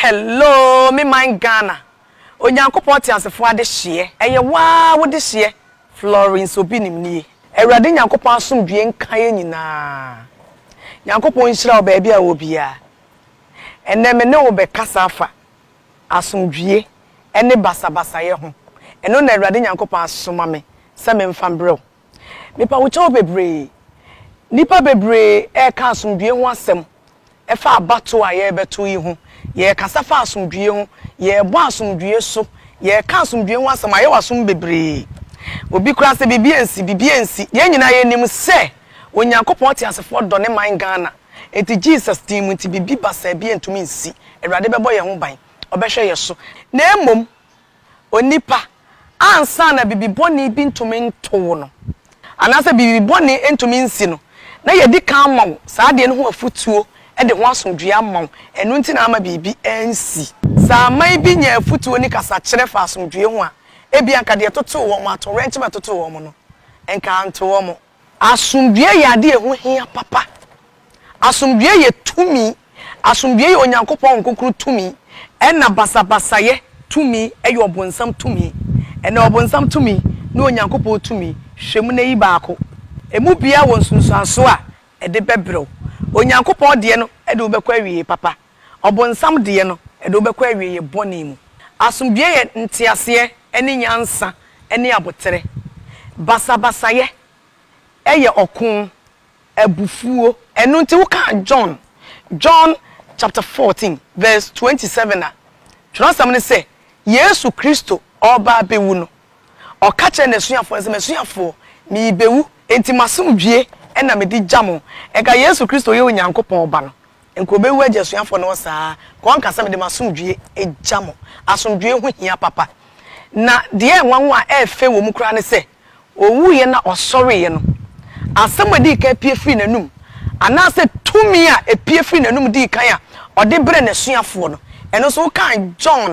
Hello, me mind Ghana. Onyankopon ti asefo ade hye. Eye wa wo de hye. Florence Obinim ni. Ewrade Nyankopon asomdue nkan nyina. Nyankopon hyira obaabia a obia. Enne me ne wo be kasa afa. Asomdue ene basabasa ye ho. Eno na Ewrade Nyankopon asoma me. Se me mfambrɛ. Nipa wo chewo bebre. Nipa bebre e ka asomdue ho asem. Efa abato a ye beto yi ho. Ye kasafa asomdue ho, ye bo asomdue so, ye ka asomdue ho asem aye wasom bebre. Obi kura se bibiensi, ye nyina ye nim se Onyankopon te asefo do ne man Ghana. Enti Jesus team nti bibi basa bi entumi nsi. Ewrade bebo ye ho ban, obehwe ye so. Na emom onipa ansa na bibi boni bi ntumi nto no. Anase bibi boni entumi nsi no. Na ye di kan ma wo, saa de ne ho afutuo e de ho asomdue amon enu nti na ama bibi ensi sa mai bi nya afutuo ni kasa kire fa asomdue ho a ebi anka de toto wo mo ato rent ma toto wo mo no enka anto wo mo asomdue ya de ho hia papa asomdue ye tumi asomdue ye Onyankopon nkokuru tumi ena basabasa ye tumi eye obonsam tumi ena obonsam tumi na Onyankopon tumi hwemu na yi baako emu bia won sunsuaso a ede bebrew Onyankopon de no ede obekwa awie papa obonsam de no ede obekwa awie boni mu asomdue ye ntiase ene nyansa ene abotere basabasa ye eye okun abufuo enu nti wo ka John chapter 14 verse 27 a twasam ne se Yesu Kristo oba bewu no okache ne suafo se mesuafo mi bewu enti masomdue ena me di jamo ega Yesu Kristo ye Onyankopon oba no enko bewu ajesuafo no saa ko ankasa me de masomdue ejamo asomdue hu hia papa na de enwanwa efe wo mu kra ne se owu ye na osore ye no asamadi ka pie free nanum anase tumi a epie free nanum di kan a ode bre na suafo no eno so kan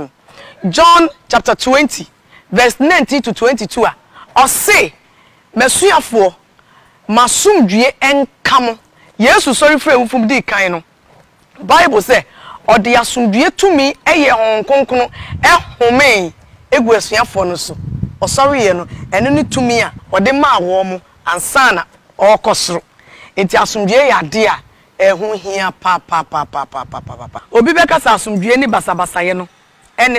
John chapter 20 verse 19 to 22 a o say mesuafo masomdue enkam Yesu sorry free wufum di kan no Bible say ode asomdue tumi eye honkonkno ehome egu asuafo no so o sorry ye no eno ni tumi a ode ma wo mo ansana okosoro enti asomdue ya de a ehu hia pa obi be kasa asomdue ni basabasa ye no ene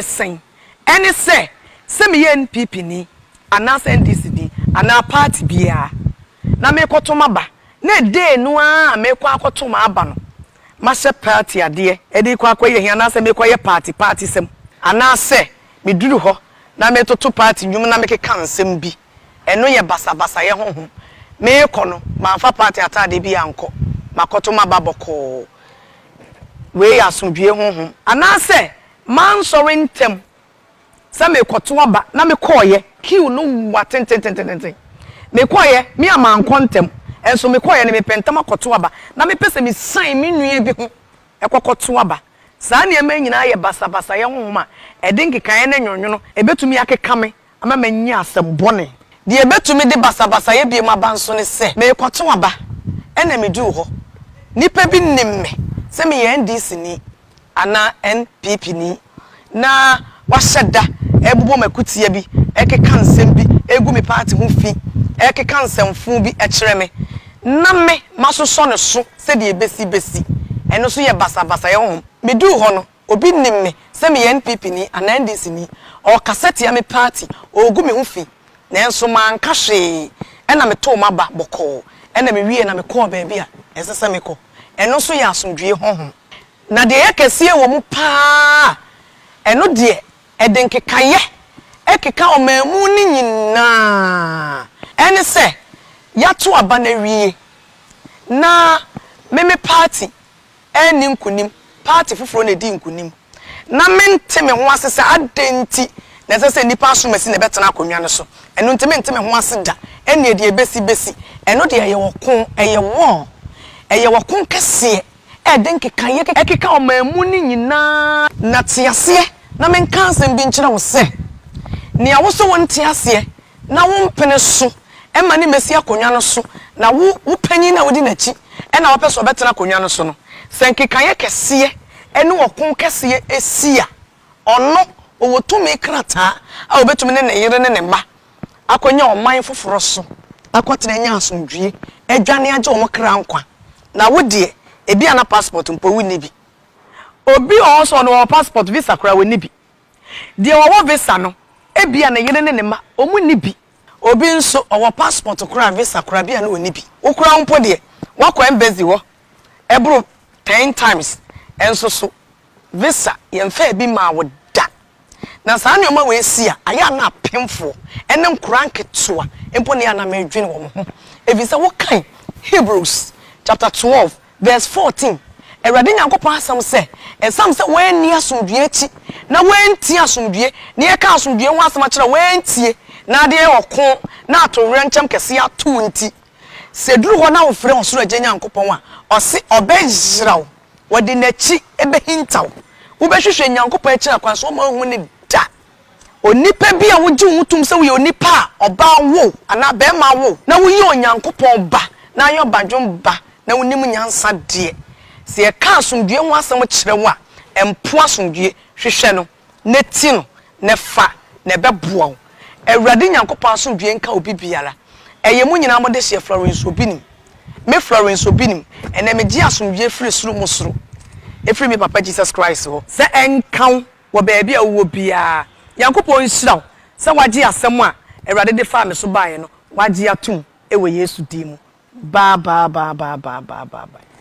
se me ye NPP ni anasa NDC ni ana party bia na me kotoma ba na de no a me kwa akotoma aba no ma se party ade e de kwa akwa ye hia na se me kwa ye party sem ana se me duru ho na me toto party nwum na me keka nsem bi eno ye basabasa ye honhom me kono ma fa party atade bi anko makotoma baboko we asomdue honhom ana se man sori ntem se me koto ba na me koye kiu no watententententen me koye me amanko ntem enso me koye ne me pentam akoto ba na me pese me san me nua bi ho ekokoto ba saa ne ma nyina ye basabasa ye honhom a edinki kan ne nwonwono ebetumi akeka me ama manyi asem bone de ebetumi de basabasa ye bi ma banso ne se me koto ba ena me du ho nipa bi nimme se me ye NDC ni ana NPP ni na washada ebubo makutia bi ekeka nsem bi egu me party ho fi ekeka nsemfu bi ekere me na me masoso ne so se de besi eno so ye basabasa ye ho me du ho no obi nimme se me ye NPP ni ana NDC ni o kasete ya me party ogu me ho fi na enso man ka hwe ena me to maba boko ena me wie na me ko ba bia esese me ko eno so ye asomdue honhom na de yakese wo mu pa eno de edenkekaye ekeka o mamu ni nyina ene se yato aba na wie na meme party eni nkunim party fufuro na di nkunim na menteme ho asese adenti na sese nipa asomasi na betena akonwa ne so eno nteme ho aseda eni ede besi eno de ye wokon eye wokon kese edenkekaye ekeka o mamu ni nyina na tiase na men kansem bi nkyira wo se ne a wo so won tiase na wo mpene so ema ni mesi akonwa no so na wo panyin na wodi nachi e na wo peso betena akonwa no so no senkekaye kese ene okon kese esia ono owotumi krata a obetumi ne yere ne mba akonya oman foforo so akotene nya asomdwie adwane age omo kra nkwa na wodie ebi ana passport mpo woni bi obi also no passport visa kra woni bi die wo visa no ebi ana yere ne mba omu ni bi obi nso owo passport kra visa kra bi ana woni bi okra mpo de wakọ embassy wo ebro 10 times enso so visa yemfa bi ma wo da na saa ne oma we sia aya na pemfo ene nkura nketoa empo ne ana medwene wo ho evisa wo kan Hebrews chapter 12 verse 14 Erade Nyankopon asam se ensam se wen ni asomdue chi na wen ti asomdue ne ye ka asomdue ho asam akira wen tie na de okon na atowre nchem kese ato nti se duru ho na wo frɛ osoro agya Nyankopon a ɔse ɔbɛgyiraw wɔde nachi ebehintaw wo behwehwɛ Nyankopon akira kwan so ma hu ne da onipa bi a wogi wutum se wo ye onipa ɔba wo ana be ma wo na wo yi Onyankopon ba na ayo badwom ba na wonim nyansa de se ye ka asomdue ho asam kyerɛ wo a empo asomdue hwehwɛ no ne ti no ne fa ne beboa wo Awurade Nyankopon asomdue nka obi biara eye mu nyina mo de hye Florence Obinim me Florence Obinim ene me gi asomdue firi suru mo suru efiri me papa Jesus Christ ho se enkan wo baabi a wo bia Nyankopon nhiraw se wagi asem a Awurade de fa me so baaye no wagi atum ewe Yesu di mu ba